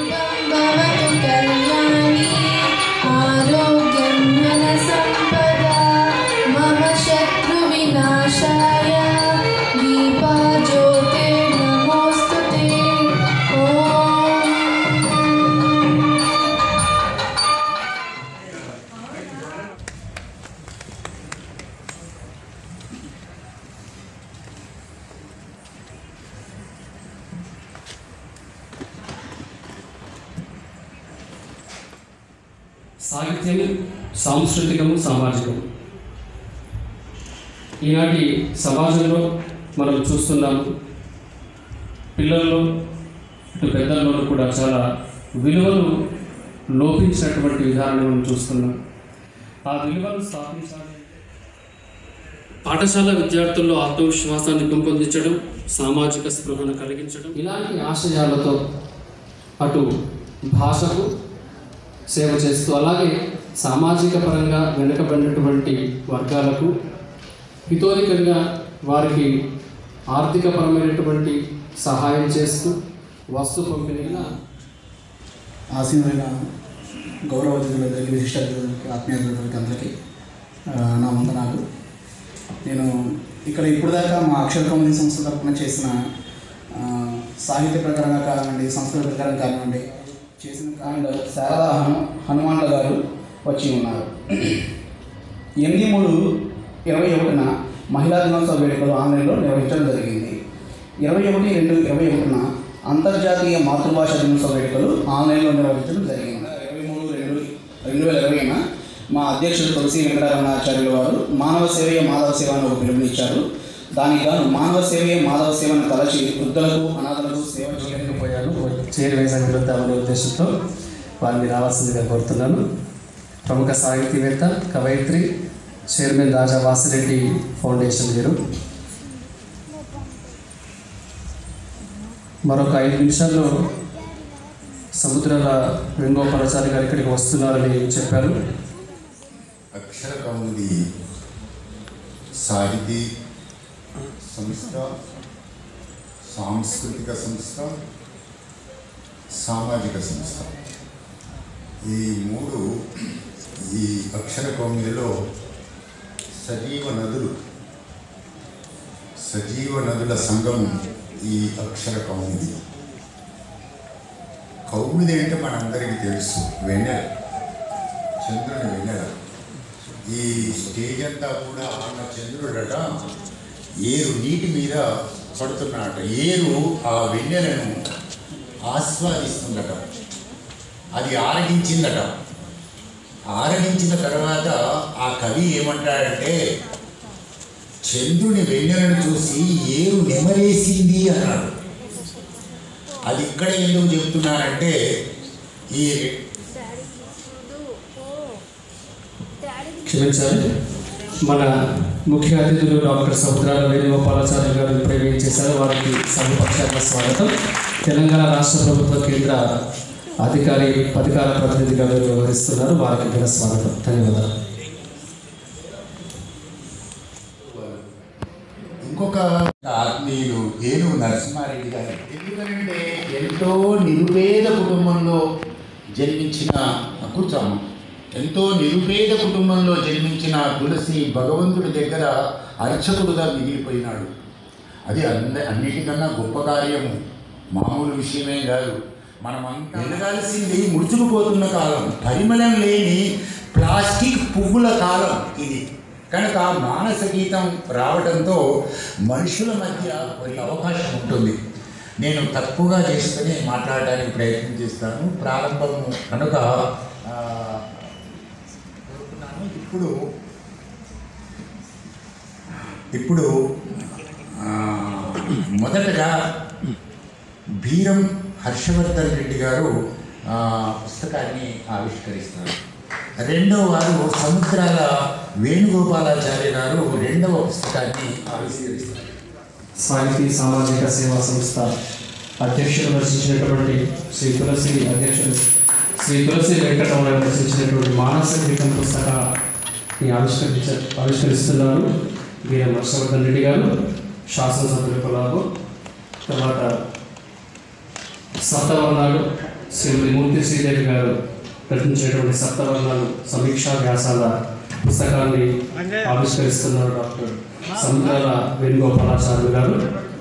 भवतु कल्याणी आरोग्यं धनसम्पदा मम शत्रुविनाशाय दीपा ज्योतिर्नमोऽस्तुते సాహిత్యం సాంస్కృతికము సామాజికము ఈనాటి సమాజంలో మనం చూస్తున్నాము. పిల్లల్లో ఇటు పెద్దల్లో కూడా చాలా విలువలు లోపించినటువంటి విధానాన్ని మనం చూస్తున్నాం. ఆ విలువలు స్థాపించాలి. పాఠశాల విద్యార్థుల్లో ఆత్మవిశ్వాసాన్ని పెంపొందించడం, సామాజిక స్పృహను కలిగించడం, ఇలాంటి ఆశయాలతో అటు భాషకు సేవ చేస్తూ అలాగే సామాజిక పరంగా వెనుకబడినటువంటి వర్గాలకు హితోధికంగా వారికి ఆర్థికపరమైనటువంటి సహాయం చేస్తూ వస్తు పంపిణీగా ఆసీనమైన గౌరవ అతిథులందరికీ విశిష్ట అతిథులకి ఆత్మీయులకి అందరికీ నా వందనాలు. నేను ఇక్కడ ఇప్పుడు దాకా మా అక్షర కౌముది సంస్థ తరఫున చేసిన సాహిత్య ప్రకారంగా కానివ్వండి, సంస్కృతి ప్రకారం కానివ్వండి చేసిన అండ్ శారదా హనుమాన్ల గారు వచ్చి ఉన్నారు. 8/3/21 మహిళా దినోత్సవ వేడుకలు ఆన్లైన్లో నిర్వహించడం జరిగింది. 21/2/21 అంతర్జాతీయ మాతృభాష దినోత్సవ వేడుకలు ఆన్లైన్లో నిర్వహించడం జరిగింది. 23/2/2020 మా అధ్యక్షుడు తులసి వెంకటరమణాచార్యుల వారు మానవ సేవయే మాధవ సేవ అని ఒక పిలుపునిచ్చారు. దానికి గాను మానవ సేవయే మాధవ సేవను తలచి వృద్ధులకు అనాథలకు సేవ చేయలేకపోయారు. చేరువేస విరుద్ధామనే ఉద్దేశంతో వారిని రావాల్సిందిగా కోరుతున్నాను. ప్రముఖ సాహితీవేత్త, కవయిత్రి, చైర్మన్ రాజా వాసిరెడ్డి ఫౌండేషన్ వీరు మరొక 5 నిమిషాల్లో సముద్రాల వేణుగోపాలాచారి గారు ఇక్కడికి వస్తున్నారని చెప్పారు. అక్షర కౌముది సాహితీ సంస్థ, సాంస్కృతిక సంస్థ, సామాజిక సంస్థ ఈ 3 ఈ అక్షర కౌముదిలో సజీవ నదుల సంఘం ఈ అక్షర కౌముది. కౌముది అంటే మనందరికీ తెలుసు, వెన్నెల, చంద్రుని వెన్నెల. ఈ స్టేజ్ అంతా కూడా ఉన్న చంద్రుడట ఏరు నీటి మీద పడుతున్నాడట. ఏరు ఆ వెన్నెలను ఆస్వాదిస్తుందట. అది ఆరగించిందట. ఆరగించిన తర్వాత ఆ కవి ఏమంటాడంటే, చంద్రుని వెన్నెలను చూసి ఏరు నెమరేసింది అన్నాడు. అది ఇక్కడ ఎందుకు చెబుతున్నారంటే, ఈ క్షమించాలి, మన ముఖ్య అతిథులు డాక్టర్ సముద్రాల వేణుగోపాలాచార్య గారు ప్రవేశం చేశారు. వారికి సభపక్షాల స్వాగతం. తెలంగాణ రాష్ట్ర ప్రభుత్వ కేంద్ర అధికార ప్రతినిధిగా వ్యవహరిస్తున్నారు. వారికి ఘన స్వాగతం. ధన్యవాదాలు. ఇంకొక ఆత్మీయులు ఏనుగు నరసింహారెడ్డి గారు. ఎందుకంటే ఎంతో నిరుపేద కుటుంబంలో జన్మించిన కూర్చోమ్మ ఎంతో నిరుపేద కుటుంబంలో జన్మించిన తులసి భగవంతుడి దగ్గర అర్చకుడుగా మిగిలిపోయినాడు. అది అన్నిటికన్నా గొప్ప కార్యము, మామూలు విషయమే కాదు. మనమంతా ఎదగాల్సింది ముడుచుకుపోతున్న కాలం, పరిమళం లేని ప్లాస్టిక్ పువ్వుల కాలం ఇది. కనుక మానస గీతం రావడంతో మనుషుల మధ్య ఒక అవకాశం ఉంటుంది. నేను తక్కువగా చేసుకుని మాట్లాడడానికి ప్రయత్నం చేస్తాను. ప్రారంభం కనుక ఇప్పుడు మొదటగా బీరం హర్షవర్ధన్ రెడ్డి గారు పుస్తకాన్ని ఆవిష్కరిస్తారు. రెండవ వారు సముద్రాల వేణుగోపాలాచార్య గారు రెండవ పుస్తకాన్ని ఆవిష్కరిస్తారు. సాహితీ సామాజిక సేవా సంస్థ అధ్యక్షుడు రచించినటువంటి శ్రీ తులసి వెంకటరమణ రచించినటువంటి మానస గీతం పుస్తకాన్ని ఆవిష్కరిస్తున్నారు బీరం హర్షవర్ధన్ రెడ్డి గారు, శాసనసభ్యుల కొలాబు. తర్వాత సప్తవర్ణాలు శ్రీమతి మూర్తి శ్రీదేవి గారు రచించినటువంటి సప్తవర్ణాలు సమీక్షా వ్యాసాల పుస్తకాన్ని ఆవిష్కరిస్తున్నారు డాక్టర్ సముద్రాల వేణుగోపాలాచార్యులు గారు.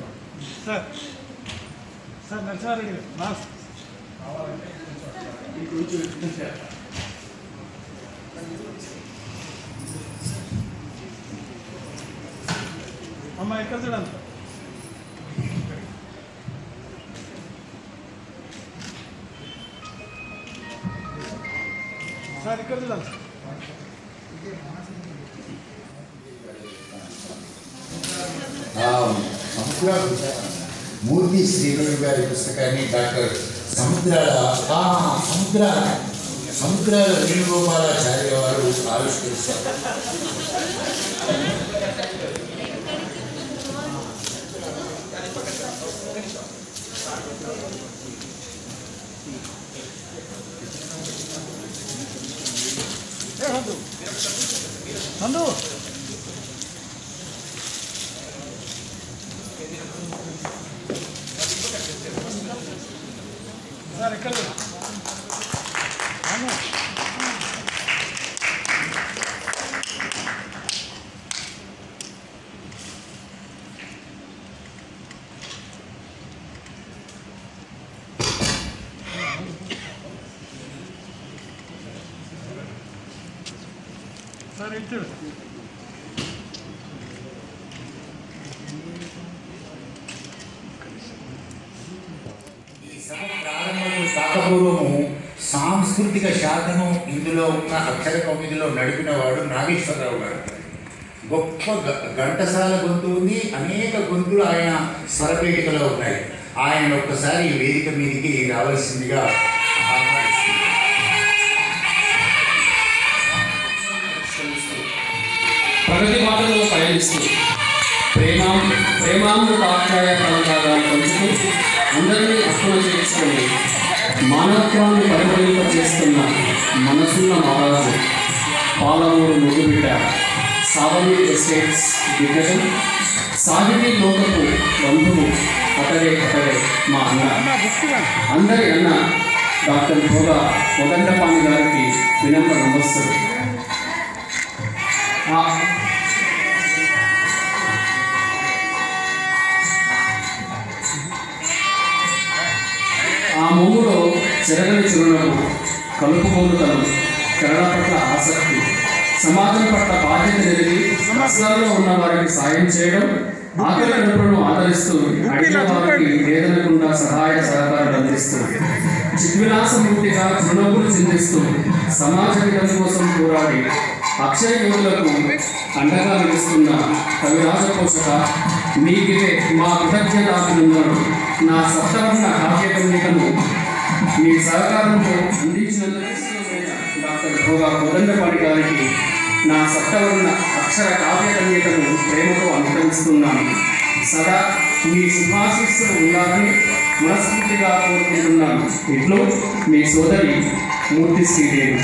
అమ్మ ఎక్కడ చూడండి సార్, ఇక్కడ చూడండి. మూర్తి శ్రీదేవి గారి పుస్తకాన్ని డాక్టర్ సముద్రాల వేణుగోపాలాచార్య వారు ఆవిష్కరిస్తారు. నందు సార్, ఎక్కడ సార్ వెళ్తాడు. ఈ సభ ప్రారంభం కాకపూర్వము సాంస్కృతిక శాఖను ఇందులో ఉన్న అక్షర కమిటీలో నడిపినవాడు నాగేశ్వరరావు గారు. గొప్ప ఘంటసాల గొంతు ఉంది, అనేక గొంతులు ఆయన స్వరపేటికలో ఉన్నాయి. ఆయన ఒక్కసారి వేదిక మీదకి రావాల్సిందిగా ప్రగతి బాటలో పయనిస్తూ ప్రేమామృత ఆఖ్యాయ కళాకారాలు పంచుతూ అందరినీ అక్కున చేసుకొని మానవత్వాన్ని పరిమళింపచేస్తున్న మనసున్న మహారాజు పాలమూరు ముగ్గుబిడ్డ సావని ఎస్టేట్స్ దిగ్గజం సాహితీ లోకపు బంధువు అతడే మా అన్న, అందరి అన్న డాక్టర్ భోగా కోదండపాణి గారికి వినమ్ర నమస్సులు. ఆ మూములో చెరగని చిరునవ్వు, కలుపుకోలుతనం, కన్నడ పట్ల ఆసక్తి, సమాజం పట్ల బాధ్యత ఎదిగి కష్టాల్లో ఉన్న వారికి సాయం చేయడం, ఆకలి కడుపులను ఆదరిస్తూ అడిగిన వారికి వేదనకుండా సహాయ సహకారాలు అందిస్తూ చిద్విలాసమూర్తిగా చిరునవ్వులు చిందిస్తూ సమాజ హితం కోసం పోరాడి అక్షయ యోగులకు అండగా నిలుస్తున్న కవిరాజ పోషక మీకిదే మా కృతజ్ఞతాభినందనలు. నా సప్తవర్ణ కావ్యకన్యకను మీ సహకారంతో అందించినందుకు డాక్టర్ భోగా కోదండపాణి గారికి నా సప్తవర్ణ అక్షర కావ్యకన్యకను ప్రేమతో అనుకరిస్తున్నాను. సదా మీ శుభాశీస్సులు ఉండాలని మనస్ఫూర్తిగా కోరుకుంటున్నాను. ఇట్లు మీ సోదరి మూర్తి శ్రీదేవి.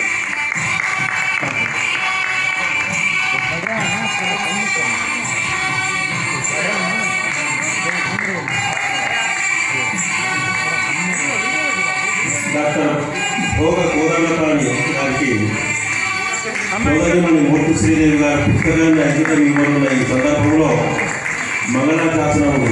డాక్టర్ భోగ కోదండపాణి గారికి సోదరిమణి మూర్తి శ్రీదేవి గారి పుస్తకాన్ని అంకితం ఇవ్వనున్న ఈ సందర్భంలో మంగళాశాసనము.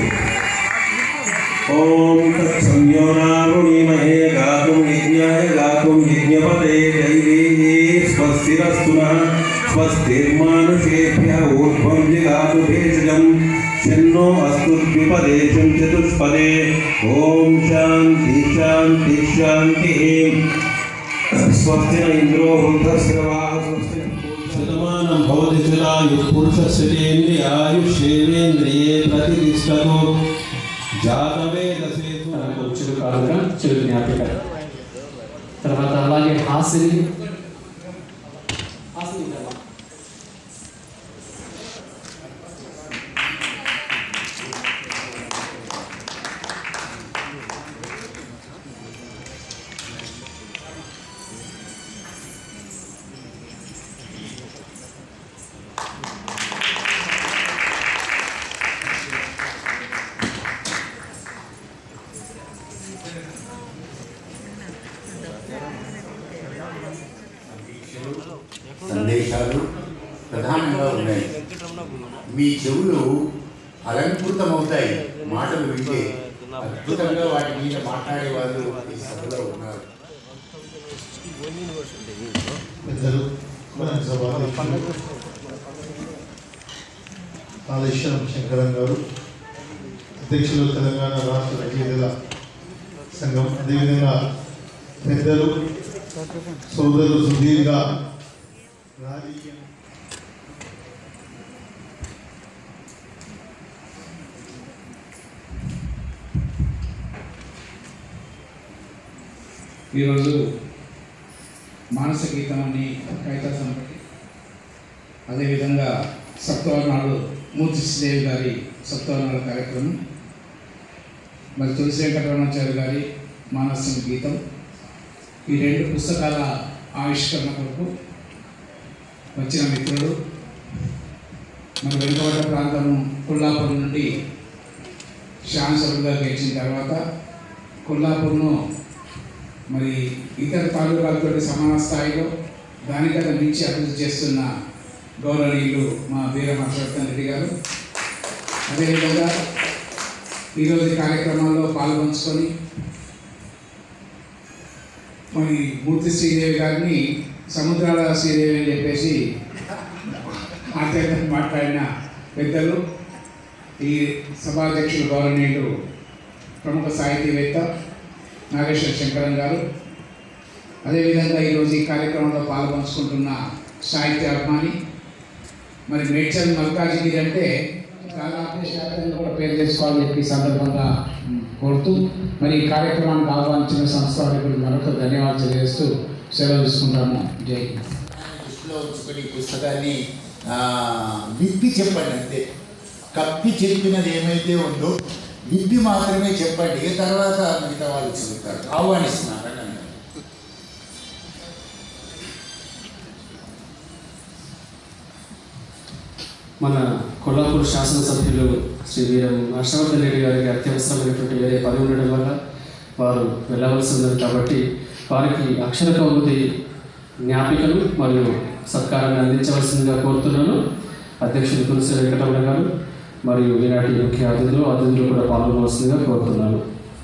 ఓం తత్సంయోనావృణీమహే గాతుం యజ్ఞాయ గాతుం యజ్ఞపతే దైవీ స్వస్తిరస్తునః స్వస్తిర్మానుషేభ్యః ఊర్ధ్వం జిగాతు భేషజం శన్నో అస్తు ద్విపదేశం చతుష్పదే. ఓం శాంతి శాంతి శాంతి. స్వస్తి న ఇంద్రో వృద్ధశ్రవాः స్వస్తి శతమానం భవతి శతాయుః పురుషస్యేంద్రియాయుష్యేంద్రియే ప్రతిష్టతు జాతవేదసే. చిరు కాదుగా చిరు జ్ఞాపిక. తర్వాత అలాగే హాసిని సందేశాలు ప్రధానంగా ఉన్నాయి. మీ చెవులు అలంకృతమవుతాయి మాటలు వింటే. అద్భుతంగా వాటి మీద మాట్లాడే వాళ్ళు ఈ సభలో ఉన్నారు. కాళేశ్వరం శంకరన్ గారు, అధ్యక్షులు తెలంగాణ రాష్ట్ర రచయితల సంఘం, అదేవిధంగా పెద్దలు సోదరులు సుదీర్ఘ రాజకీయ ఈరోజు మానస గీతం అని కవితా సంపటి, అదేవిధంగా సప్తవర్ణాలు మూర్తిదేవి గారి సప్తవర్ణాల కార్యక్రమం, మరి తులసి వెంకటరమణాచార్య గారి మానసం గీతం, ఈ 2 పుస్తకాల ఆవిష్కరణ కొరకు వచ్చిన మిత్రులు, మన వెనుకబడ్డ ప్రాంతము కొల్లాపూర్ నుండి శాసనసభ్యులుగా గెలిచిన తర్వాత కొల్లాపూర్ను మరి ఇతర తాలూకాలతో సమాన స్థాయిలో దానికన్నా మించి అభివృద్ధి చేస్తున్న గౌరవనీయులు మా వీర హర్షవర్ధన్ రెడ్డి గారు, అదేవిధంగా ఈరోజు కార్యక్రమాల్లో పాల్గొంచుకొని మరి మూర్తి శ్రీదేవి గారిని సముద్రాల శ్రీదేవి అని చెప్పేసి మాట్లాడిన పెద్దలు, ఈ సభాధ్యక్షులు గౌరవనీయులు ప్రముఖ సాహితీవేత్త నాగేశ్వర శంకరన్ గారు, అదేవిధంగా ఈరోజు ఈ కార్యక్రమంలో పాల్గొంచుకుంటున్న సాహిత్య అభిమాని మరి మేడ్చల్ మల్కాజిగిరి అంటే దాదాపు శాతంగా కూడా పేరు చేసుకోవాలని చెప్పి సందర్భంగా కోరుతూ మరి ఈ కార్యక్రమానికి ఆహ్వానించిన సంస్థ వారికి మరొక ధన్యవాదాలు తెలియజేస్తూ సెలవు తీసుకుంటాము. జై హింద్. దృష్టిలో ఉంచుకొని ఈ పుస్తకాన్ని విప్పి చెప్పండి, అంతే. కప్పి చెప్పినది ఏమైతే ఉందో విప్పి మాత్రమే చెప్పండి, తర్వాత మిగతా వాళ్ళు చదువుతారు. ఆహ్వానిస్తున్నారు. మన కొల్లాపూర్ శాసనసభ్యులు శ్రీ వీరం హర్షవర్ధన్ రెడ్డి గారికి అత్యవసరమైనటువంటి వేరే పని ఉండడం వల్ల వారు వెళ్ళవలసి ఉన్నది కాబట్టి వారికి అక్షర కౌముది జ్ఞాపికలు మరియు సత్కారాన్ని అందించవలసిందిగా కోరుతున్నాను. అధ్యక్షులు తులసి వెంకటరమణ గారు మరియు ఈనాటి ముఖ్య అతిథులు కూడా పాల్గొనవలసిందిగా కోరుతున్నాను.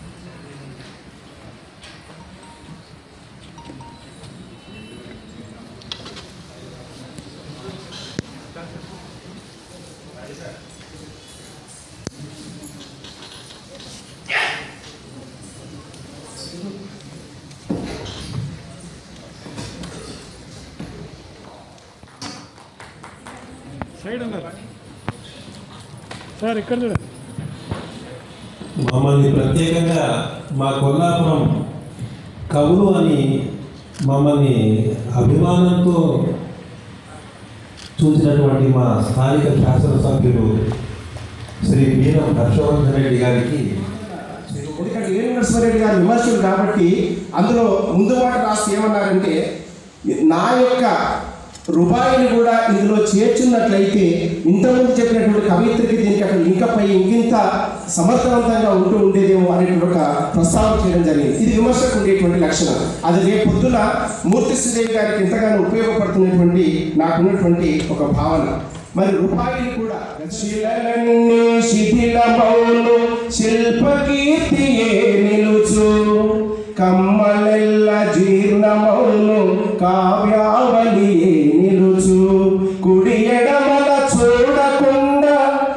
సైడ్ ఉన్నారు సార్, ఇక్కడ చూడండి. మమ్మల్ని ప్రత్యేకంగా మా కొల్లాపురం కవులు అని మమ్మల్ని అభిమానంతో చూసినటువంటి మా స్థానిక శాసనసభ్యులు శ్రీ వీరం హర్షవర్ధన్ రెడ్డి గారికి, ఎందుకంటే ఏ నరసింహారెడ్డి గారు విమర్శలు కాబట్టి అందులో ముందు మాట రాసి ఏమన్నారంటే, నా యొక్క రూపాయిని కూడా ఇందులో చేర్చున్నట్లయితే ఇంతకుముందు చెప్పినటువంటి కవిత్రికి దీనికి అక్కడ ఇంకపై ఇంకింత సమర్థవంతంగా ఉంటూ ఉండేదేమో అనేటువంటి ఒక ప్రస్తావన చేయడం జరిగింది. ఇది విమర్శకు ఉండేటువంటి లక్షణం. అది రేపు పొద్దున మూర్తి శ్రీదేవి గారికి ఎంతగానో ఉపయోగపడుతున్నటువంటి నాకున్నటువంటి ఒక భావన. మరి రూపాయిని కూడా శిలలన్నీ శిథిలమౌను శిల్పకీర్తియే నిలుచు, కమ్మలెల్ల జీర్ణమౌను కావ్యావళియే నిలుచు, కుడి ఎడమల చూడకుండా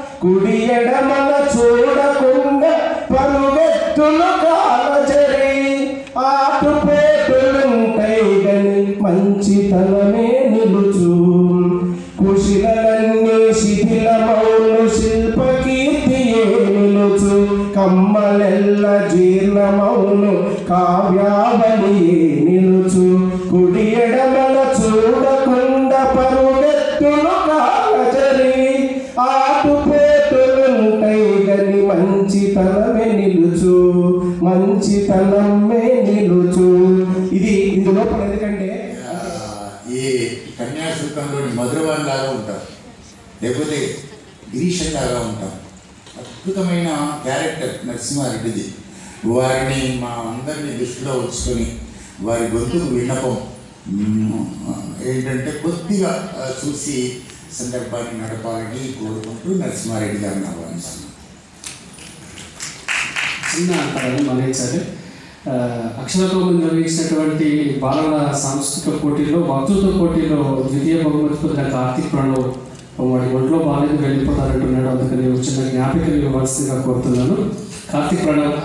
పరుగెత్తులు కాలజరి, ఆటుపోటులుంటాయి గని మంచితనమే నిలుచు, కుశిలలన్నీ శిథిలమౌను శిల్పకీర్తియే నిలుచు, కమ్మలెల్ల జీర్ణమౌను కావ్యావళియే నిలుచు, కుడి ఎడమల చూడకుండా పరుగెత్తులు కాలజరి, ఆటుపోటులుంటాయి గని మంచితనమే నిలుచు. ఇది లోపల ఎందుకంటే ఈ కన్యాశుల్కంలోని మధురవాన్ లాగా ఉంటారు, లేకపోతే గిరీషన్ లాగా ఉంటారు. అద్భుతమైన క్యారెక్టర్ నరసింహారెడ్డిది. వారిని మా అందరినీ దృష్టిలో ఉంచుకొని వారి గొంతుకు విన్నపం ఏంటంటే కొద్దిగా చూసి సందర్భాన్ని నడపాలని కోరుకుంటూ నరసింహారెడ్డి గారిని ఆహ్వానిస్తున్నాను. చిన్న అంటారని మన్నించాలి. అక్షరకోమని నిర్వహించినటువంటి బాలల సాంస్కృతిక పోటీలో వక్తృత్వ పోటీలో ద్వితీయ బహుమతి పొందిన కార్తీక్ ప్రణవ్ వాడి ఒంట్లో బాగాలేదు వెళ్ళిపోతారంటున్నాడు. అందుకని చిన్న జ్ఞాపికలు ఇవ్వాల్సిందిగా కోరుతున్నాను. కార్తీక్ ప్రణవ్.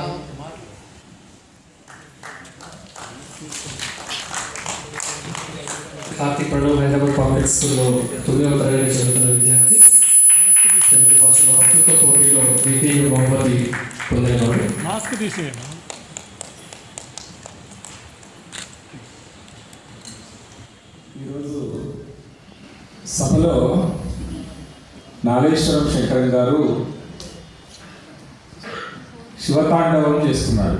హైదరాబాద్ పబ్లిక్ స్కూల్లో 9వ తరగతి చదువుతున్న విద్యార్థి. తెలుగు భాషలో వక్తృత్వ పోటీలో ద్వితీయ బహుమతి పొందినవాడు. మాస్క్ తీసేయండి. ఈరోజు సభలో నాగేశ్వరం శంకరం గారు శివతాండవం చేస్తున్నారు.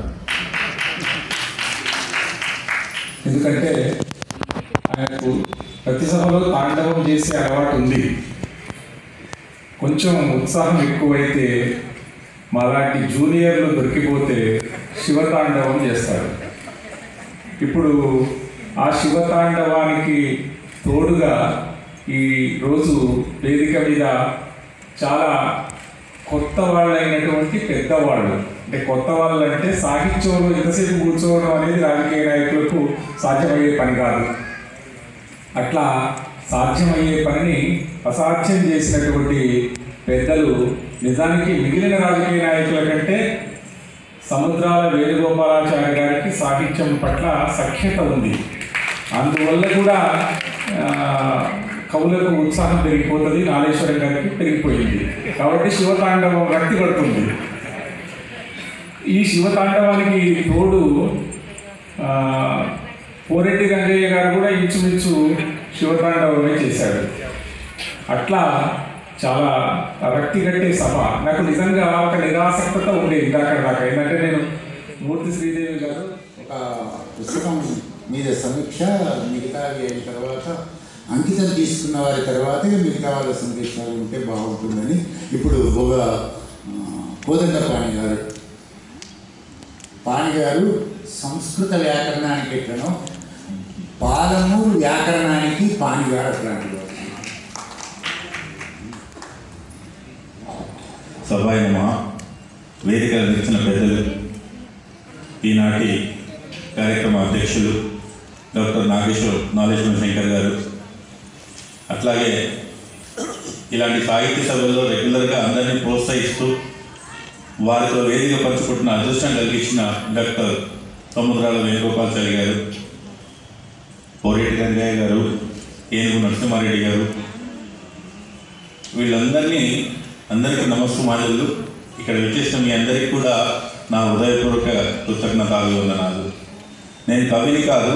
ఎందుకంటే ఆయనకు ప్రతి సభలో తాండవం చేసే అలవాటు ఉంది. కొంచెం ఉత్సాహం ఎక్కువైతే మాలాంటి జూనియర్లు దొరికిపోతే శివతాండవం చేస్తారు. ఇప్పుడు ఆ శివతాండవానికి తోడుగా ఈరోజు వేదిక మీద చాలా కొత్త వాళ్ళైనటువంటి పెద్దవాళ్ళు, అంటే కొత్త వాళ్ళు అంటే సాహిత్యంలో ఎంతసేపు కూర్చోవడం అనేది రాజకీయ నాయకులకు సాధ్యమయ్యే పని కాదు. అట్లా సాధ్యమయ్యే పనిని అసాధ్యం చేసినటువంటి పెద్దలు నిజానికి మిగిలిన రాజకీయ నాయకుల కంటే సముద్రాల వేణుగోపాలాచారి గారికి సాహిత్యం పట్ల సఖ్యత ఉంది. అందువల్ల కూడా కవులకు ఉత్సాహం పెరిగిపోతుంది, నాగేశ్వరం గారికి పెరిగిపోయింది. కాబట్టి శివతాండవం రక్తి పడుతుంది. ఈ శివతాండవానికి తోడు పోరెడ్డి రంగయ్య గారు కూడా ఇంచుమించు శివతాండవమే చేశాడు. అట్లా చాలా రక్తి కట్టే సభ. నాకు నిజంగా ఒక నిరాసక్తత ఉండేది దాకా. ఏంటంటే నేను మూర్తి శ్రీదేవి గారు ఒక పుస్తకం మీద సమీక్ష మిగతా అయిన తర్వాత అంకితం తీసుకున్న వారి తర్వాతే మిగతా వాళ్ళ సమీక్షలు ఉంటే బాగుంటుందని ఇప్పుడు ఒక కోదండ పాణి గారు సంస్కృత వ్యాకరణానికి ఎట్లనో పాలమూరు వ్యాకరణానికి పాణి గారు అట్లాంటి సభాయమా వేదిక నిర్చిన పెద్దలు, ఈనాటి కార్యక్రమ అధ్యక్షులు డాక్టర్ నాగేశ్వరం శంకర్ గారు, అట్లాగే ఇలాంటి సాహిత్య సభల్లో రెగ్యులర్గా అందరినీ ప్రోత్సహిస్తూ వారితో వేదిక పంచుకుంటున్న అదృష్టం కలిగించిన డాక్టర్ సముద్రాల వేణుగోపాలాచారి గారు, పోరెడ్డి రంగయ్య గారు, ఏనుగు నరసింహారెడ్డి గారు, అందరికీ నమస్కారాలు. ఇక్కడ విచ్చేసిన మీ అందరికీ కూడా నా హృదయపూర్వక కృతజ్ఞతాభివందనాలు. నేను కవిని కాదు,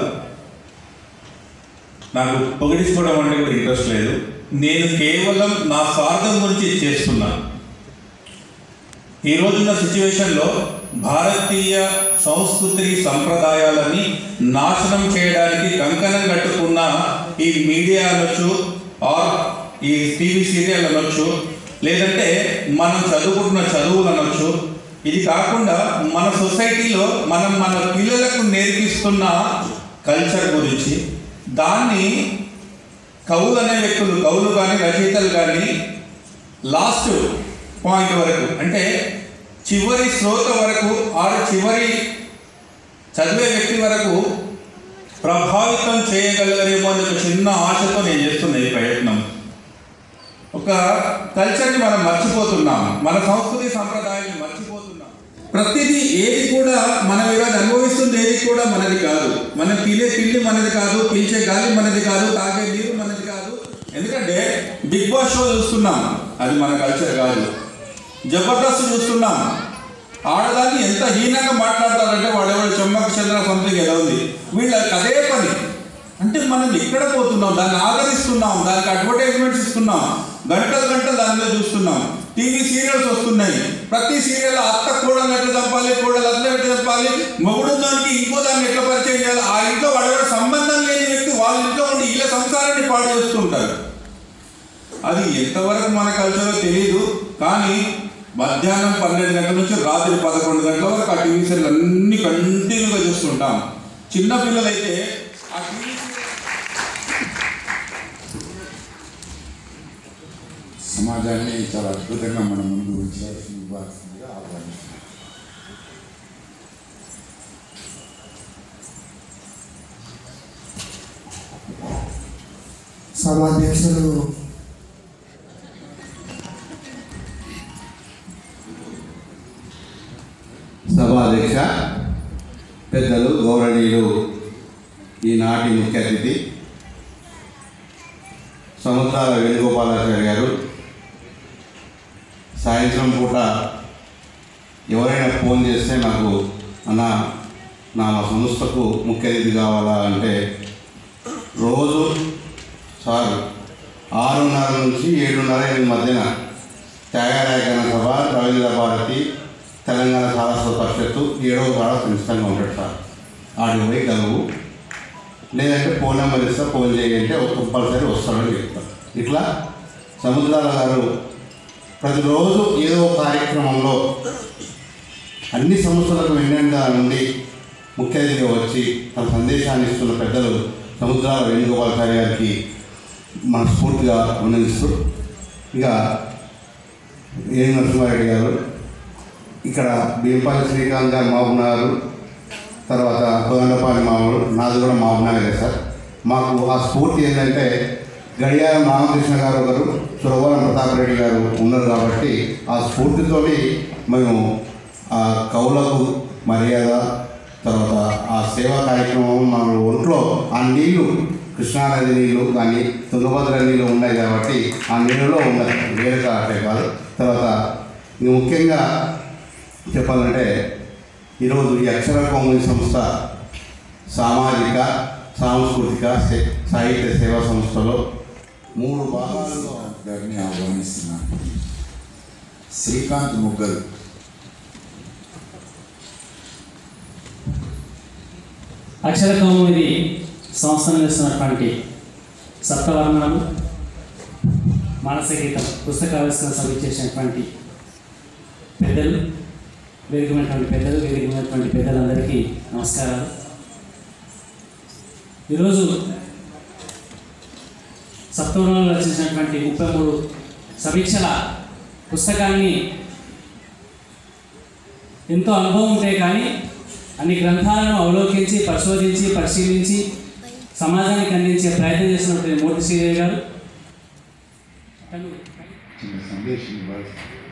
నాకు పొగిడించుకోవడం అంటే కూడా ఇంట్రెస్ట్ లేదు. నేను కేవలం నా స్వార్థం గురించి చేస్తున్నా. ఈ రోజున్న సిచ్యువేషన్లో భారతీయ సంస్కృతి సంప్రదాయాలని నాశనం చేయడానికి కంకణం కట్టుకున్న ఈ మీడియా అనొచ్చు, ఆర్ ఈ టీవీ సీరియల్ అనొచ్చు, లేదంటే మనం చదువుకుంటున్న చదువులు అనొచ్చు, ఇది కాకుండా మన సొసైటీలో మన పిల్లలకు నేర్పిస్తున్న కల్చర్ గురించి, దాన్ని కవులు అనే వ్యక్తులు, కవులు కానీ రచయితలు కానీ లాస్ట్ పాయింట్ వరకు, అంటే చివరి శ్రోత వరకు, ఆరు చివరి చదివే వ్యక్తి వరకు ప్రభావితం చేయగలరేమో అని ఒక చిన్న ఆశతో నేను చేస్తున్నా ఈ ప్రయత్నం. ఒక కల్చర్ని మనం మర్చిపోతున్నాం, మన సంస్కృతి సంప్రదాయాన్ని మర్చిపోతున్నాం. ప్రతిదీ ఏది కూడా మనం ఈరోజు అనుభవిస్తుంది ఏది కూడా మనది కాదు. మనం తినే తిండి మనది కాదు, పీల్చే గాలి మనది కాదు, తాగే నీరు మనది కాదు. ఎందుకంటే బిగ్ బాస్ షో చూస్తున్నాం, అది మన కల్చర్ కాదు. జబర్దస్త్ చూస్తున్నాం, ఆడదాన్ని ఎంత హీనంగా మాట్లాడతారంటే వాడెవడు చెమ్మక చంద్ర సంథింగ్ ఏదో ఉంది, వీళ్ళకి అదే పని. అంటే మనం ఎక్కడ పోతున్నాం, దాన్ని ఆదరిస్తున్నాం, దానికి అడ్వర్టైజ్మెంట్స్ ఇస్తున్నాం, గంటలు దాని మీద చూస్తున్నాం. టీవీ సీరియల్స్ వస్తున్నాయి, ప్రతి సీరియల్ అత్త కోడలు ఎట్లా చంపాలి, కోడలు అట్లా ఎట్లా చంపాలి, మొగుడు దానికి ఇంకో దాన్ని ఎట్లా పరిచయం చేయాలి. ఆ ఇంట్లో వాడెవడ సంబంధం లేని వ్యక్తి వాళ్ళ ఇంట్లో ఉండి వీళ్ళ సంసారాన్ని పాడు చేస్తుంటారు. అది ఎంతవరకు మన కల్చరో తెలియదు. కానీ మధ్యాహ్నం 12 గంటల నుంచి రాత్రి 11 గంటల వరకు ఆ టీవీ సీరియల్ అన్ని కంటిన్యూగా చూస్తుంటాం. చిన్నపిల్లలైతే ఆ టీవీ సమాజాన్ని చాలా అద్భుతంగా మన ముందు ఇవ్వాల్సిందిగా ఆహ్వానిస్తున్నాం. సభాధ్యక్షులు సభాధ్యక్ష పెద్దలు గౌరవనీయులు ఈనాటి ముఖ్య అతిథి సముద్రాల వేణుగోపాలాచార్య గారు, సాయంత్రం పూట ఎవరైనా ఫోన్ చేస్తే నాకు నా సంస్థకు ముఖ్య అతిథి కావాలా అంటే రోజు సార్ 6:30 నుంచి 7:30 మధ్యన త్యాగరాయకరణ సభ, రవీంద్ర భారతి, తెలంగాణ సారస్వత పరిషత్తు 7వ కాడ ఖచ్చితంగా ఉంటాడు సార్. ఆడికి పోయి కలువు, లేదంటే ఫోన్ నెంబర్ ఇస్తా, ఫోన్ చేయంటే కంపల్సరీ వస్తాడని చెప్తారు. ఇట్లా సముద్రాల గారు ప్రతిరోజు ఏదో కార్యక్రమంలో అన్ని సంస్థలకు వెన్నెండా నుండి ముఖ్య అతిథిగా వచ్చి తన సందేశాన్ని ఇస్తున్న పెద్దలు సముద్రాల వేణుగోపాలాచార్య గారికి మనస్ఫూర్తిగా అభినందిస్తూ, ఇక ఏ నరసింహారెడ్డి గారు, ఇక్కడ భీంపల్లి శ్రీకాంత్ గారు మహబూబ్నగర్, తర్వాత కోదండపాలి మామూలు, నాది కూడా మహబూబ్నగరే సార్. మాకు ఆ స్ఫూర్తి ఏంటంటే గడియారం రామకృష్ణ గారు ఒకరు, సురవరం ప్రతాప్ రెడ్డి గారు ఉన్నారు కాబట్టి ఆ స్ఫూర్తితో మేము ఆ కవులకు మర్యాద, తర్వాత ఆ సేవా కార్యక్రమం మన ఒంట్లో ఆ నీళ్లు కృష్ణానది నీళ్ళు కానీ తుంగభద్ర నీళ్ళు ఉన్నాయి కాబట్టి ఆ నీళ్ళలో ఉన్నాయి, వేరే కాటే కాదు. తర్వాత ఇది ముఖ్యంగా చెప్పాలంటే ఈరోజు ఈ అక్షర కౌముది సంస్థ సామాజిక, సాంస్కృతిక, సాహిత్య సేవా సంస్థలో 3 భాగాల్లో గారిని ఆహ్వానిస్తున్నాను. శ్రీకాంత్ ముగ్గల్. అక్షర కౌముది సంస్థను చేస్తున్నటువంటి సప్తవర్ణాలు, మానస గీతం పుస్తకావిష్కరణ సభ చేసినటువంటి పెద్దలు, వేదికమైనటువంటి పెద్దలందరికీ నమస్కారాలు. ఈరోజు సప్తవర్ణంలో రచించినటువంటి 33 సమీక్షల పుస్తకాన్ని ఎంతో అనుభవం ఉంటే కానీ అన్ని గ్రంథాలను అవలోకించి, పరిశోధించి, పరిశీలించి సమాజానికి అందించే ప్రయత్నం చేసినటువంటి మూర్తి శ్రీదేవి గారు సందేశం ఇవ్వాలి.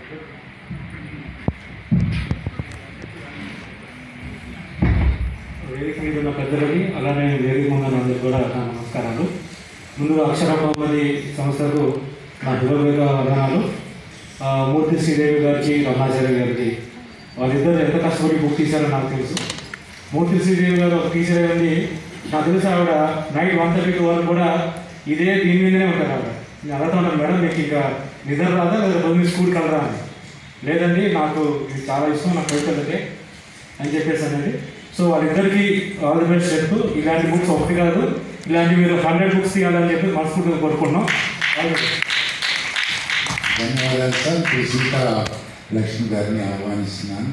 వేదిక మీద ఉన్న పెద్దలకి, అలానే వేదిక ఉన్న అందరికీ కూడా నా నమస్కారాలు. ముందుగా అక్షర కౌముది సంస్థకు నా హృదయపూర్వక వందనాలు. మూర్తి శ్రీదేవి గారికి, రమణాచార్య గారికి, వాళ్ళిద్దరు ఎంత కష్టపడి బుక్ తీశారో నాకు తెలుసు. మూర్తి శ్రీదేవి గారు ఒక టీచర్ అయ్యింది, నాకు తెలుసు. ఆవిడ నైట్ 1:32 వరకు కూడా దీని మీదనే ఉంటారు. ఆవిడ నేను అడుగుతా ఉంటాను, మేడం మీకు ఇంకా నిద్ర రాదా లేదా రోజు స్కూల్కి వెళ్ళరా అని. లేదండి, నాకు ఇది చాలా ఇష్టం, నాకు కవితలకే అని చెప్పేసి అనేది. సో వాళ్ళిద్దరికీ ఆల్ ది బెస్ట్ చెప్తూ, ఇలాంటి బుక్స్ ఒకటి కాదు, ఇలాంటి మీరు 100 బుక్స్ తీయాలని చెప్పి మనస్ఫూర్తిగా కోరుకున్నాం. ధన్యవాదాలు సార్. ఇప్పుడు సీతా లక్ష్మి గారిని ఆహ్వానిస్తున్నాను.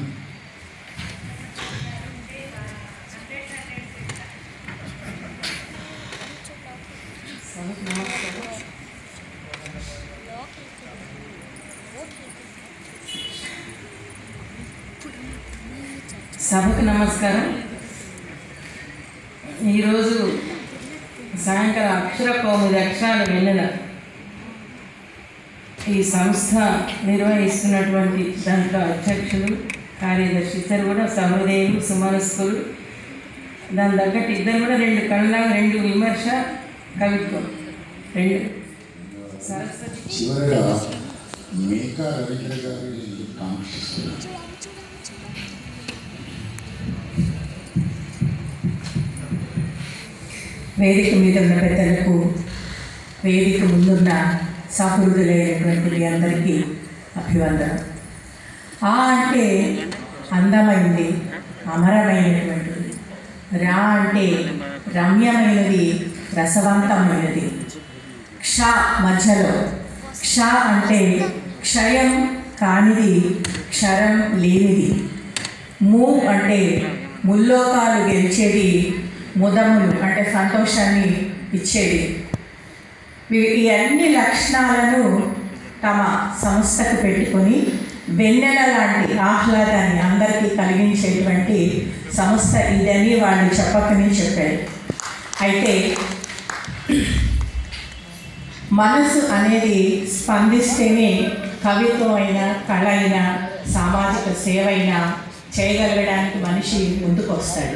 సభకు నమస్కారం. ఈరోజు సాయంకాలం అక్షర కౌముది అక్షరాల వెన్నెల ఈ సంస్థ నిర్వహిస్తున్నటువంటి దాంట్లో అధ్యక్షులు, కార్యదర్శి ఇద్దరు కూడా సహృదయులు, సుమనస్కులు. దాని తగ్గట్టు ఇద్దరు కూడా 2 కళ్ళ, 2 విమర్శ, కవిత్వం 2. చివరిగా మేకా రవీంద్ర గారు కాంక్షిస్తున్నారు. వేదిక మీద ఉన్న పెద్దలకు, వేదిక ముందున్న సహృదులైనటువంటి మీ అందరికీ అభివందనం. ఆ అంటే అందమైంది, అమరమైనటువంటిది. రా అంటే రమ్యమైనది, రసవంతమైనది. క్ష మధ్యలో, క్ష అంటే క్షయం కానిది, క్షరం లేనిది. ము అంటే ముల్లోకాలు గెలిచేది, ముదములు అంటే సంతోషాన్ని ఇచ్చేది. ఈ అన్ని లక్షణాలను తమ సంస్థకు పెట్టుకొని వెన్నెల లాంటి ఆహ్లాదాన్ని అందరికీ కలిగించేటువంటి సంస్థ ఇదని వాళ్ళు చెప్పకనే చెప్పారు. అయితే మనసు అనేది స్పందిస్తేనే కవిత్వం అయినా, కళ అయినా, సామాజిక సేవ అయినా చేయగలగడానికి మనిషి ముందుకు వస్తాడు.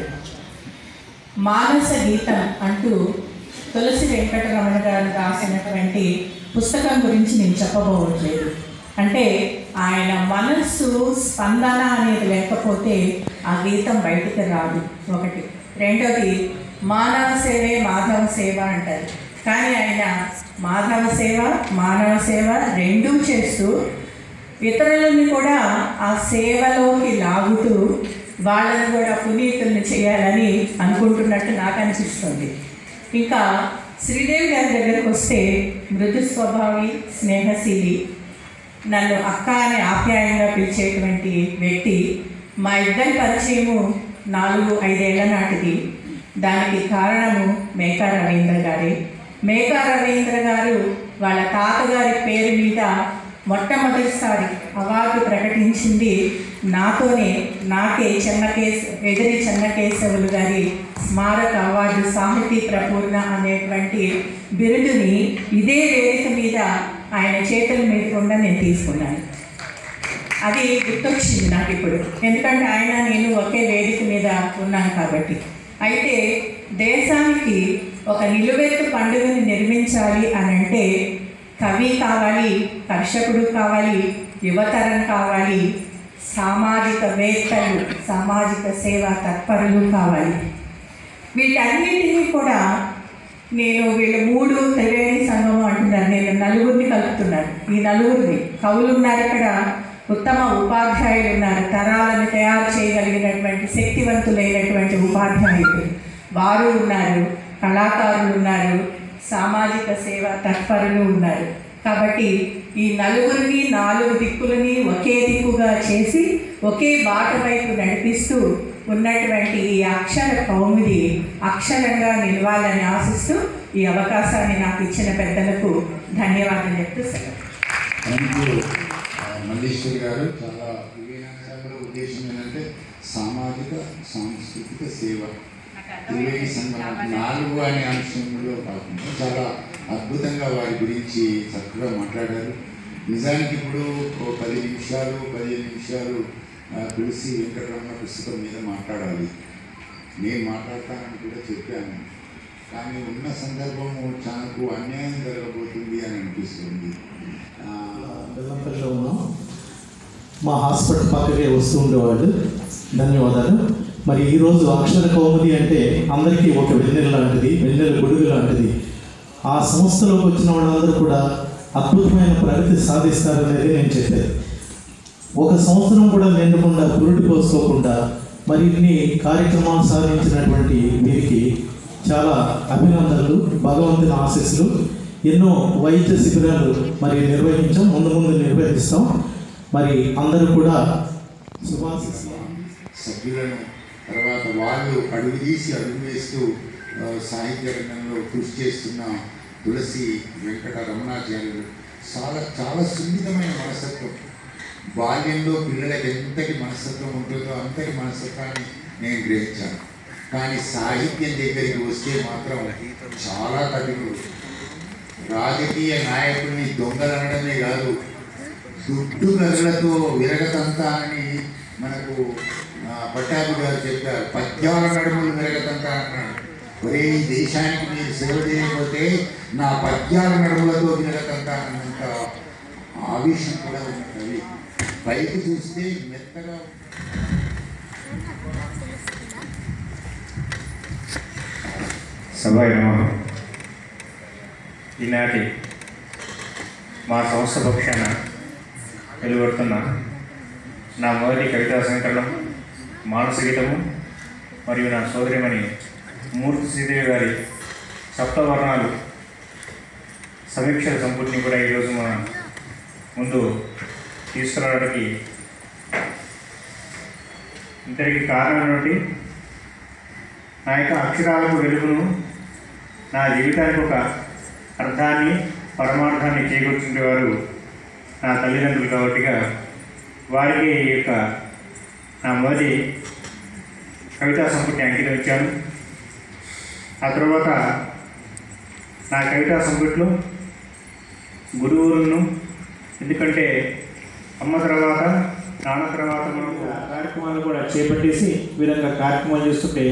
మానస గీతం అంటూ తులసి వెంకటరమణ గారు రాసినటువంటి పుస్తకం గురించి నేను చెప్పబోవట్లేదు. అంటే ఆయన మనస్సు స్పందన అనేది లేకపోతే ఆ గీతం బయటికి రాదు, ఒకటి. రెండోది, మానవ సేవే మాధవ సేవ అంటారు. కానీ ఆయన మాధవ సేవ, మానవ సేవ రెండూ చేస్తూ ఇతరులని కూడా ఆ సేవలోకి లాగుతూ వాళ్ళని కూడా పునీతుల్ని చేయాలని అనుకుంటున్నట్టు నాకు అనిపిస్తుంది. ఇంకా శ్రీదేవి గారి దగ్గరకు వస్తే మృదు స్వభావి, స్నేహశీలి, నన్ను అక్క అని ఆప్యాయంగా పిలిచేటువంటి వ్యక్తి. మా ఇద్దరి పరిచయము 4-5 ఏళ్ల నాటిది. దానికి కారణము మేకా రవీంద్ర గారే. మేకా రవీంద్ర గారు వాళ్ళ తాతగారి పేరు మీద మొట్టమొదటిసారి అవార్డు ప్రకటించింది నాతోనే. నాకే ఎదిరి చెన్నకేశవులు గారి స్మారక అవార్డు సాహితీ ప్రపూర్ణ అనేటువంటి బిరుదుని ఇదే వేదిక మీద ఆయన చేతుల మీద కూడా నేను తీసుకున్నాను. అది గుర్తొచ్చింది నాకు ఇప్పుడు, ఎందుకంటే ఆయన నేను ఒకే వేదిక మీద ఉన్నాను కాబట్టి. అయితే దేశానికి ఒక నిలువెత్తు పండుగని నిర్మించాలి అని అంటే కవి కావాలి, కర్షకుడు కావాలి, యువతరం కావాలి, సామాజికవేత్తలు, సామాజిక సేవా తత్పరులు కావాలి. వీటన్నిటినీ కూడా వీళ్ళు 3 త్రివేణి సంఘం అంటున్నారు. నేను 4 కలుపుతున్నాను. ఈ 4 కవులు ఉన్నారు, ఇక్కడ ఉత్తమ ఉపాధ్యాయులు ఉన్నారు, తరాలను తయారు చేయగలిగినటువంటి శక్తివంతులైనటువంటి ఉపాధ్యాయులు వారు ఉన్నారు, కళాకారులు ఉన్నారు, సామాజిక సేవ తత్పరులు ఉన్నారు. కాబట్టి ఈ 4 దిక్కులని ఒకే దిక్కుగా చేసి ఒకే బాట వైపు నడిపిస్తూ ఉన్నటువంటి ఈ అక్షర కౌముది అక్షరంగా నిలవాలని ఆశిస్తూ ఈ అవకాశాన్ని నాకు ఇచ్చిన పెద్దలకు ధన్యవాదాలు చెప్తూ సెలవు. మల్లేశ్వరి గారు చాలా వివేకానంద ఉద్దేశం ఏంటంటే సామాజిక సాంస్కృతిక సేవ త్రివేణి సంఘం 4 అనే అంశంలో కాకుండా చాలా అద్భుతంగా వారి గురించి చక్కగా మాట్లాడారు. నిజానికి ఇప్పుడు 10 నిమిషాలు 15 నిమిషాలు తులసి వెంకటరమణ పుస్తకం మీద మాట్లాడాలి. నేను మాట్లాడతానని కూడా చెప్పాను, కానీ ఉన్న సందర్భము చాలకు అన్యాయం జరగబోతుంది అని అనిపిస్తుంది. బెల్లంపల్లిలో ఉన్నాం. మా హాస్పిటల్ పక్కకే వస్తూ ఉండేవాళ్ళు. ధన్యవాదాలు. మరి ఈరోజు అక్షర కౌముది అంటే అందరికీ ఒక వెన్నెల లాంటిది, వెన్నెల గొడుగు లాంటిది. ఆ సంస్థలోకి వచ్చిన వాళ్ళందరూ కూడా అద్భుతమైన ప్రగతి సాధిస్తారనేది నేను చెప్పేది. ఒక సంవత్సరం కూడా నిండకుండా పురుటి పోసుకోకుండా మరి ఇన్ని కార్యక్రమాలు సాధించినటువంటి వీరికి చాలా అభినందనలు, భగవంతుని ఆశీస్సులు. ఎన్నో వైద్య శిబిరాలు మరి నిర్వహించాం, ముందు నిర్వహిస్తాం. మరి అందరూ కూడా సభ్యులను తర్వాత వాళ్ళు అడుగు తీసి అడుగు వేస్తూ సాహిత్య రంగంలో కృషి చేస్తున్న తులసి వెంకట రమణాచార్యులు చాలా సున్నితమైన మనస్తత్వం. బాల్యంలో పిల్లలకి ఎంతటి మనస్తత్వం ఉంటుందో అంతటి మనస్తత్వాన్ని నేను గ్రహించాను. కానీ సాహిత్యం దగ్గరికి వస్తే మాత్రం చాలా కఠినుడు. రాజకీయ నాయకుడిని దొంగలనడమే కాదు, దుడ్డు గదులతో విరగతంతా అని మనకు పట్టాభి గారు చెప్పారు. పద్యాల నడుములు విరగతంతా అన్నాడు. ఒరే, ఈ దేశానికి మీరు సేవ చేయకపోతే నా పద్యాల నడుములతో విరగతంతా అన్నంత ఆవేశం కూడా ఉన్న కవి. పైకి చూస్తే మెత్తగా సభ ఈనాటి మా సంస్థ పక్షాన వెలువడుతున్న నా మొదటి కవితా సంకలనం మానస గీతము మరియు నా సోదరిమణి మూర్తి శ్రీదేవి గారి సప్తవర్ణాలు సమీక్షల సంపుటిని కూడా ఈరోజు మన ముందు తీసుకురావడానికి ఇంతటికి కారణం ఏంటి? నా యొక్క అక్షరాలకు వెలుగును, నా జీవితానికి ఒక అర్థాన్ని, పరమార్థాన్ని చేకూర్చుండేవారు నా తల్లిదండ్రులు కాబట్టిగా వారికి ఈ యొక్క నా మొదటి కవితా సంపుటిని అంకితం ఇచ్చాను. ఆ తర్వాత నా కవితా సంపుటిలో గురువులను, ఎందుకంటే అమ్మ తర్వాత నాన్న తర్వాత మనకు కార్యక్రమాలు కూడా చేపట్టేసి ఈ విధంగా కార్యక్రమాలు చేస్తుంటే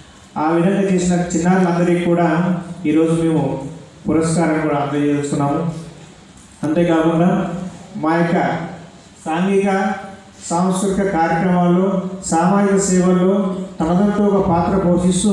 ఆ విధంగా చేసిన చిన్నారులందరికీ కూడా ఈరోజు మేము పురస్కారం కూడా అందజేస్తున్నాము. అంతేకాకుండా మా యొక్క సాంఘిక సాంస్కృతిక కార్యక్రమాల్లో సామాజిక సేవల్లో తనదంటూ ఒక పాత్ర పోషిస్తూ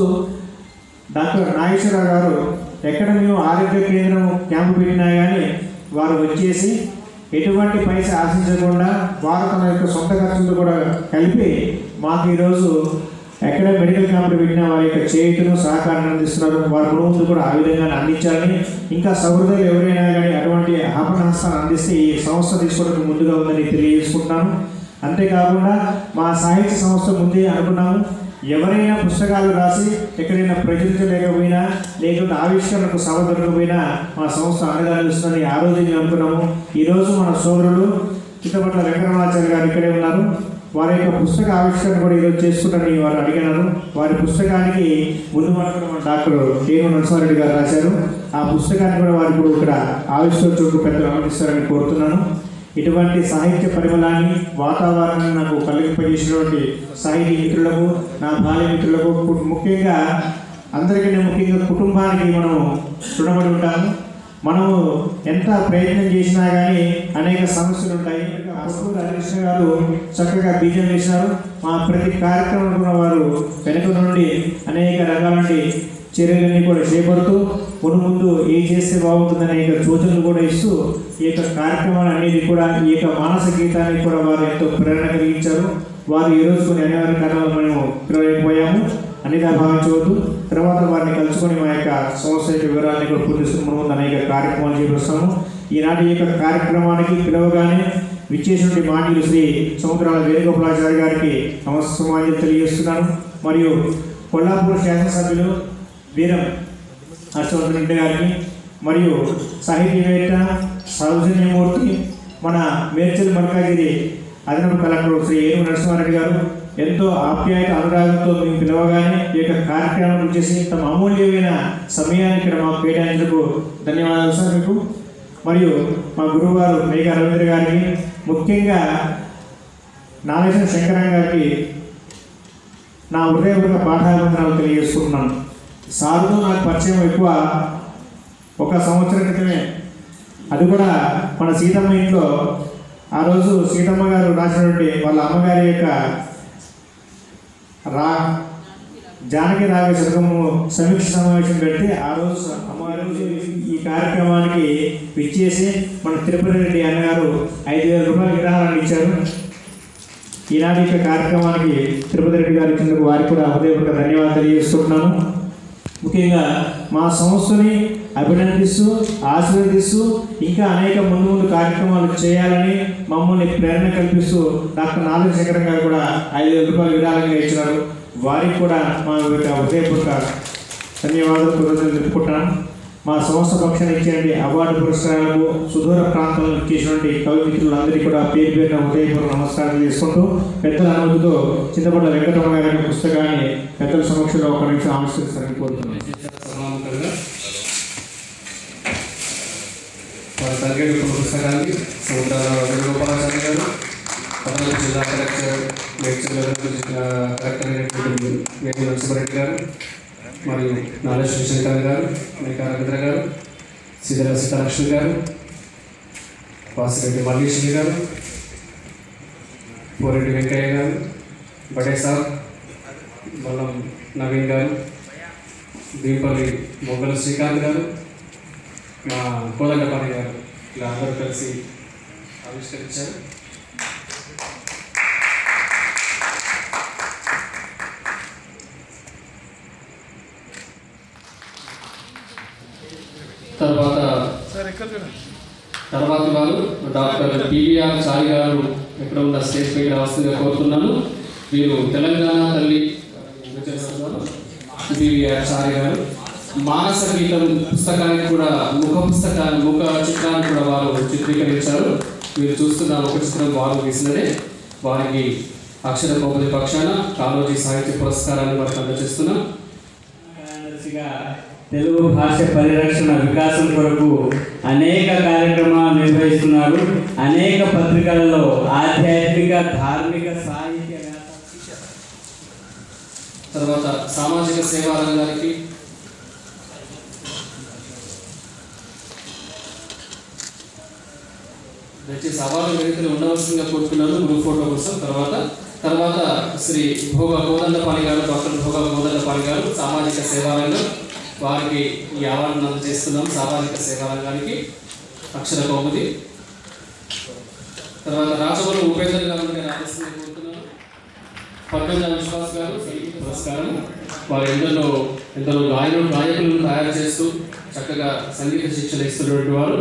డాక్టర్ నాగేశ్వరరావు గారు ఎక్కడ మేము ఆరోగ్య కేంద్రం క్యాంపు పెట్టినా కానీ వారు వచ్చేసి ఎటువంటి పైస ఆశించకుండా వారు తన యొక్క సొంత ఖర్చులతో కూడా కలిపి మాకు ఈరోజు ఎక్కడ మెడికల్ క్యాంపులు పెట్టినా వారి యొక్క చేయుటను సహకారాన్ని అందిస్తున్నారు. వారి కుటుంబంతో కూడా ఆ విధంగా అందించాలని, ఇంకా సౌహృదాలు ఎవరైనా కానీ అటువంటి ఆపణహస్తాన్ని అందిస్తే ఈ సంస్థ తీసుకోవడానికి ముందుగా ఉందని తెలియజేసుకుంటున్నాను. అంతేకాకుండా మా సాహిత్య సంస్థ ముందే అనుకున్నాము, ఎవరైనా పుస్తకాలు రాసి ఎక్కడైనా ప్రచురించలేకపోయినా లేకుంటే ఆవిష్కరణకు సభ దొరకపోయినా మా సంస్థ అండగా నిలుస్తుందని ఆ రోజు మేము అనుకున్నాము. ఈరోజు మన సోదరులు చిత్తపట్ల వెంకటరమణాచార్య గారు ఇక్కడే ఉన్నారు. వారి యొక్క పుస్తక ఆవిష్కరణ కూడా ఈరోజు చేసుకుంటారని వారు అడిగినారు. వారి పుస్తకానికి ముందు మాత్రం మన డాక్టర్ కేవీ నరసింహారెడ్డి గారు రాశారు. ఆ పుస్తకాన్ని కూడా వారు ఇప్పుడు ఇక్కడ ఆవిష్కరించుకు పెద్దలు ఆనందిస్తారని కోరుతున్నాను. ఇటువంటి సాహిత్య పరిమళాన్ని వాతావరణాన్ని నాకు కలిగింపజేసినటువంటి సాహితీ మిత్రులకు, నా బాల్య మిత్రులకు, ముఖ్యంగా అందరికీ ముఖ్యంగా కుటుంబానికి మనము రుణపడి ఉంటాము. మనము ఎంత ప్రయత్నం చేసినా కానీ అనేక సమస్యలు ఉంటాయి. హరికృష్ణ గారు చక్కగా బీజం వేసినారు. మా ప్రతి కార్యక్రమంలో వారు వెనుక నుండి అనేక రకాల చర్యలన్నీ కూడా చేపడుతూ ముందు ఏం చేస్తే బాగుంటుందనే అనేక సూచనలు కూడా ఇస్తూ ఈ యొక్క కార్యక్రమాలన్నిటి కూడా ఈ యొక్క మానస గీతాన్ని కూడా వారు ఎంతో ప్రేరణ కలిగించారు. వారు ఈరోజు కొన్ని అనివార్య కారణాలు మేము పిలవలేకపోయాము అనేక భావించవద్దు. తర్వాత వారిని కలుసుకొని మా యొక్క సంస్థ యొక్క వివరాన్ని కూడా పూర్తిస్తున్న ముందు అనేక కార్యక్రమాలు చేపిస్తాము. ఈనాటి యొక్క కార్యక్రమానికి పిలవగానే విచ్చేసినటువంటి మాన్యులు శ్రీ సముద్రాల వేణుగోపాలాచారి గారికి నమస్కారం తెలియజేస్తున్నాను. మరియు కొల్లాపూర్ శాసనసభ్యులు వీరం హర్షవర్ధన్ రెడ్డి గారికి, మరియు సాహితీవేత్త సౌజన్యమూర్తి మన మేడ్చల్ మల్కాజిగిరి అదనపు కలెక్టర్ శ్రీ ఏనుగు నరసింహారెడ్డి గారు ఎంతో ఆప్యాయత అనురాగంతో మేము పిలవగానే ఈ యొక్క కార్యక్రమం చేసి తమ అమూల్యమైన సమయాన్ని ఇక్కడ మాకు కేటాయించేందుకు ధన్యవాదాలు సార్ మీకు. మరియు మా గురువుగారు మేఘా రవీంద్ర గారికి, ముఖ్యంగా నాగేశ్వర శంకరయ్య గారికి నా హృదయపూర్వక పాఠాభివందనాలు తెలియజేసుకుంటున్నాను. సార్తో నాకు పరిచయం ఎక్కువ, ఒక సంవత్సరం క్రితమే, అది కూడా మన సీతమ్మ ఇంట్లో ఆ రోజు సీతమ్మ గారు రాసినటువంటి వాళ్ళ అమ్మగారి యొక్క జానకి రాగ శతకము సమీక్ష సమావేశం పెడితే ఆ రోజు అమ్మగారు ఈ కార్యక్రమానికి విచ్చేసి మన తిరుపతి రెడ్డి అన్నగారు 5,000 రూపాయల విరాళాన్ని ఇచ్చారు. ఈనాటి యొక్క కార్యక్రమానికి తిరుపతి రెడ్డి గారు ఇచ్చినందుకు వారికి కూడా హృదయపూర్వక ధన్యవాదాలు తెలియజేస్తున్నాను. ముఖ్యంగా మా సంస్థని అభినందిస్తూ ఆశీర్వదిస్తూ ఇంకా అనేక ముందు కార్యక్రమాలు చేయాలని మమ్మల్ని ప్రేరణ కల్పిస్తూ డాక్టర్ నాగశేఖరం గారు కూడా 5,000 రూపాయలు విరాళంగా ఇచ్చినారు. వారికి కూడా మా హృదయపూర్వక ధన్యవాదాలు తెలుపుకుంటున్నాను. మా సంస్థ పక్షాన్ని ఇచ్చేటువంటి అవార్డు పురస్కారాలకు సుదూర ప్రాంతంలో ఇచ్చేసినటువంటి కవి మిత్రులందరికీ కూడా పేరు పేరున హృదయపూర్వక నమస్కారాలు చేసుకుంటూ పెద్దల అనుమతితో చింతపట్ల వెంకటరమణ గారి పుస్తకాన్ని పెద్దల సమక్షంలో ఒక నిమిషం ఆవిష్కరిస్తారని కోరుతున్నాను. వారి తరగతి పుస్తకాన్ని సముద్రాల వేణుగోపాలాచార్య గారు, పట్టణ జిల్లా కలెక్టర్ కలెక్టర్ అయినటువంటి వేణు నరసింహారెడ్డి గారు, మరియు నారా శివశంకర్ గారు, మేఘా రవీంద్ర గారు, శ్రీధర సీతాలక్ష్మి గారు, వాసిరెడ్డి మల్లేశ్వరి గారు, పోరెడ్డి వెంకయ్య గారు, బడే సార్, బల్లం నవీన్ గారు, దీపల్లి మొగ్గల శ్రీకాంత్ గారు, మా కోదండపాణి గారు, ఇలా అందరూ కలిసి ఆవిష్కరించారు. తర్వాత వారు డాక్టర్ పివిఆర్ చారి గారు ఎక్కడ ఉన్న స్టేజ్ పైకి రావాల్సిందిగా కోరుతున్నాను. వీరు తెలంగాణ తల్లి పివిఆర్ చారి గారు మానస గీతం పుస్తకానికి కూడా ముఖ చిత్రాన్ని కూడా వారు చిత్రీకరించారు. మీరు చూస్తున్న ఒక చిత్రం వారు వేసినదే. వారికి అక్షర కౌముది పక్షాన కాళోజీ సాహిత్య పురస్కారాన్ని వారికి అందజేస్తున్నాం. తెలుగు భాష పరిరక్షణ వికాసం కొరకు అనేక కార్యక్రమాలు నిర్వహిస్తున్నారు. అనేక పత్రికలలో ఆధ్యాత్మిక, ధార్మిక, సాహిత్య, తర్వాత సామాజిక సేవా రంగానికి దయచేసి అవార్డు వేదికలు ఉండవలసిందిగా కోరుతున్నాను గ్రూప్ ఫోటో కోసం. తర్వాత శ్రీ భోగ కోదండపాణి గారు, డాక్టర్ భోగ కోదండపాణి గారు సామాజిక సేవా రంగం, వారికి ఈ అవార్డును అందజేస్తున్నాం. సామాజిక సేవా రంగానికి అక్షర కౌముది. తర్వాత రాజవరం ఉపేందర్ గారు రావాల్సిందిగా కోరుతున్నాను. పక్కన విశ్వాస్ గారు సంగీత పురస్కారం. వారు ఎందరో గాయకులను తయారు చేస్తూ చక్కగా సంగీత శిక్షణ ఇస్తున్నటువంటి వారు.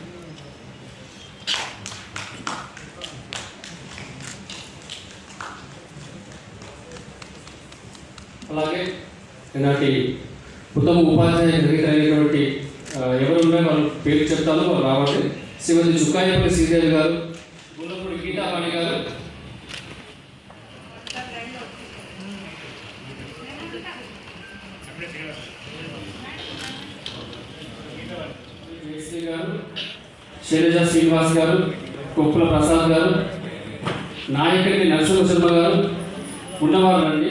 అలాగే ఈనాటి ఉత్తమ ఉపాధ్యాయ గ్రహీత అయినటువంటి ఎవరున్నా వాళ్ళ పేరు చెప్తాను, వాళ్ళు రావాలి. శ్రీమతి చుక్కాయపల్లి శ్రీదేవి గారు, గుల్లపూడి గీతావాణి గారు, గారు, శైలజ శ్రీనివాస్ గారు, కొప్పుల ప్రసాద్ గారు, నాయకుడిని నరసింహ శర్మ గారు ఉన్నవారు రండి.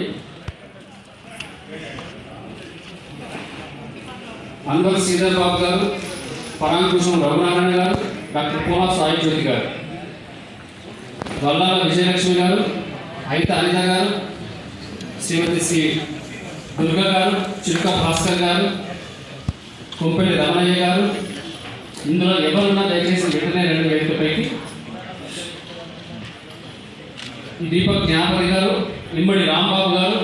అన్వర్ శ్రీధర్ బాబు గారు, పరాంకుశం రఘునారాయణ గారు, డాక్టర్ పోలా సాయి జ్యోతి గారు, వల్లాల విజయలక్ష్మి గారు, అయిత అనిత గారు, శ్రీమతి శ్రీ దుర్గా గారు, చిలుక భాస్కర్ గారు, కొంపెల్లి రమణయ్య గారు. ఇందులో ఎవరున్నా దయచేసి వెంటనే రెండు వేదికపైకి. దీపక్ జ్ఞాపతి గారు, నిమ్మడి రాంబాబు గారు,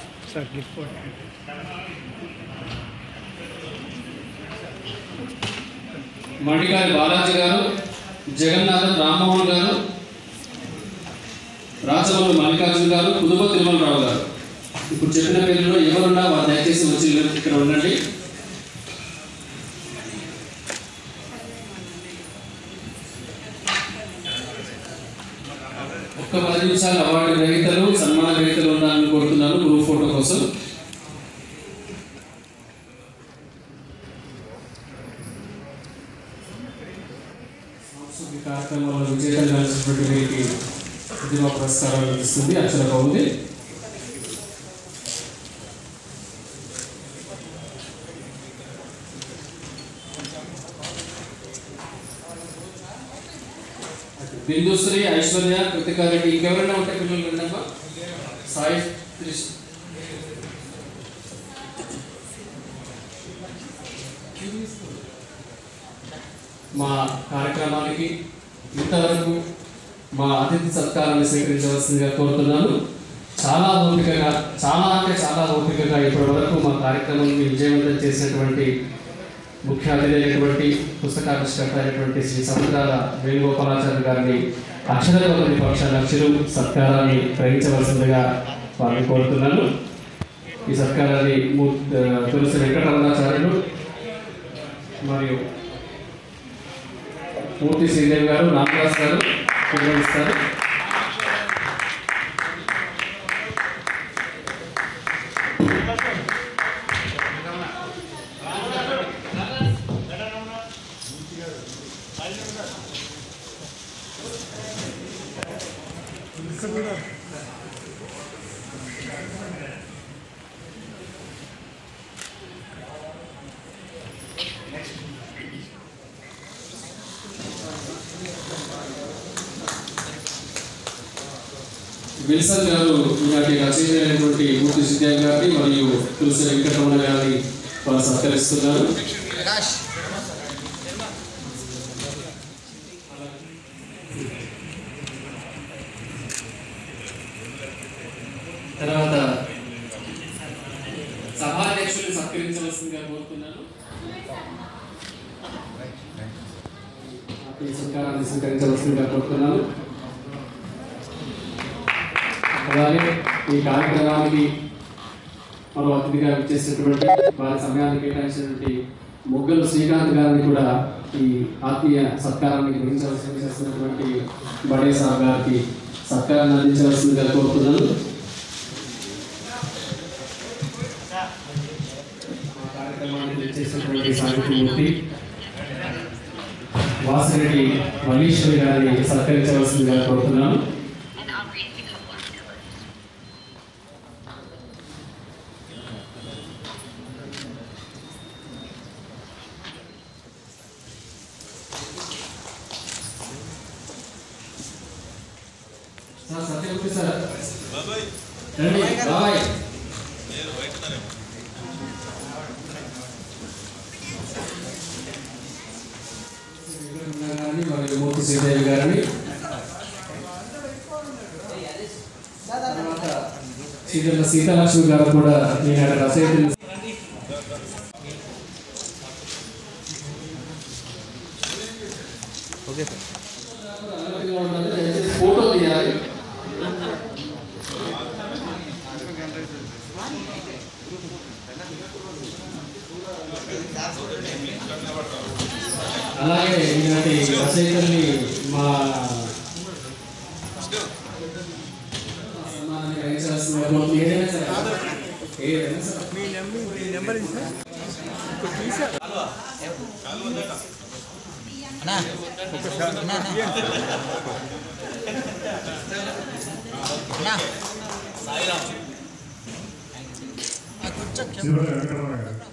మణికారి బాలాజీ గారు, జగన్నాథన్ రామ్మోహన్ గారు, రాజమల్లు మల్లికార్జున గారు, కుదుబ తిరుమలరావు గారు. ఇప్పుడు చెప్పిన పేర్లలో ఎవరున్నా వారు దయచేసి వచ్చి ఇక్కడ ఉండండి. ఒక్క 10 నిమిషాలు అవార్డు గ్రహీతలు, సన్మాన గ్రహీతలు ఉండాలని కోరుతున్నాను గ్రూప్ ఫోటో కోసం. సాంస్కృతిక కార్యక్రమాల్లో విజేతలు కలిసినటువంటి వీరికి ప్రతిభా పురస్కారాలు లభిస్తుంది అక్షర కౌముది. బిందుశ్రీ, ఐశ్వర్య, కృతికారెడ్డి, ఇంకెవరైనా ఉంటే పిల్లలు విన్నమ్మా. సాయి మా కార్యక్రమానికి ఇంతవరకు మా అతిథి సత్కారాన్ని స్వీకరించవలసిందిగా కోరుతున్నాను. చాలా ఓపికగా ఇప్పటి వరకు మా కార్యక్రమాన్ని విజయవంతం చేసినటువంటి ముఖ్య అతిథి అయినటువంటి పుస్తకావిష్కర్త అయినటువంటి శ్రీ సముద్రాల వేణుగోపాలాచార్య గారిని అక్షర కౌముది పక్షాన చిరు సత్కారాన్ని గ్రహించవలసిందిగా వారిని కోరుతున్నాను. ఈ సత్కారాన్ని తులసి వెంకటరమణాచార్యులు మరియు మూర్తి శ్రీదేవి గారు, రామదాస్ గారు నిర్వహిస్తారు. విల్సన్ గారు ఈనాటి రచయిత అయినటువంటి మూర్తి శ్రీదేవి గారిని మరియు తులసి వెంకటరమణ గారిని వారు సత్కరిస్తున్నారు. తర్వాత సభాధ్యక్షులు సత్కరించవలసిందిగా కోరుతున్నాను. సత్కారాన్ని స్వీకరించవలసిందిగా కోరుతున్నాను. అలాగే ఈ కార్యక్రమానికి మరో అతిథిగా విచ్చేసినటువంటి వారి సమయాన్ని కేటాయించినటువంటి మొగ్గలు శ్రీకాంత్ గారిని కూడా ఈ ఆత్మీయ సత్కారాన్ని గ్రహించాల్సినటువంటి బడే సార్ గారికి సత్కారాన్ని అందించవలసిందిగా కోరుతున్నాను. కార్యక్రమాన్ని చేసినటువంటి సాహిత్యమూర్తి వాసిరెడ్డి మల్లీశ్వరి గారిని సత్కరించవలసిందిగా కోరుతున్నాను. సత్యమూర్తి సార్ రండి బాబాయ్. మరియు మూర్తి శ్రీదేవి గారిని, తర్వాత శ్రీదేవి సీతాలక్ష్మి గారు కూడా ఈనాడు రచయితలు ఫోటో తీయాలి. అలాగే ఈనాటి రచయితల్ని మా సన్మానాన్ని గ్రహించాల్సిందిగా కోరుతున్నాను. ఏదైనా సరే వెంకటరమణ గారు